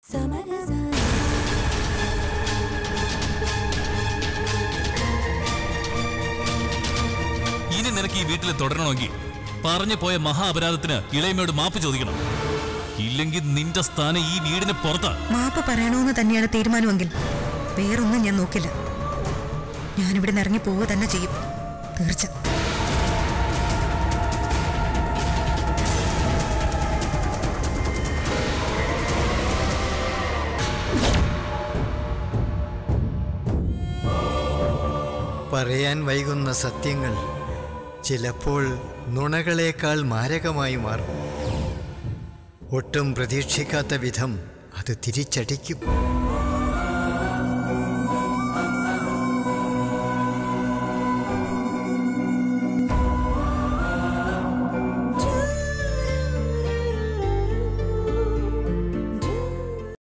ഇനി നിനക്ക് ഈ വീട്ടിൽ തുടരണമെങ്കിൽ പറഞ്ഞു പോയ മഹാ അപരാധത്തിന് ഇളയമയോട് മാപ്പ് ചോദിക്കണം. ഇല്ലെങ്കിൽ നിന്റെ സ്ഥാനം ഈ വീടിന് പുറത്താ. മാപ്പ് പറയണമെന്ന് തന്നെയാണ് തീരുമാനമെങ്കിൽ വേറൊന്നും ഞാൻ നോക്കില്ല. ഞാനിവിടെ നിന്ന് ഇറങ്ങി പോവുക തന്നെ ചെയ്യും, തീർച്ച. പറയാൻ വൈകുന്ന സത്യങ്ങൾ ചിലപ്പോൾ നുണകളേക്കാൾ മാരകമായി മാറും. ഒട്ടും പ്രതീക്ഷിക്കാത്ത വിധം അത് തിരിച്ചടിക്കും.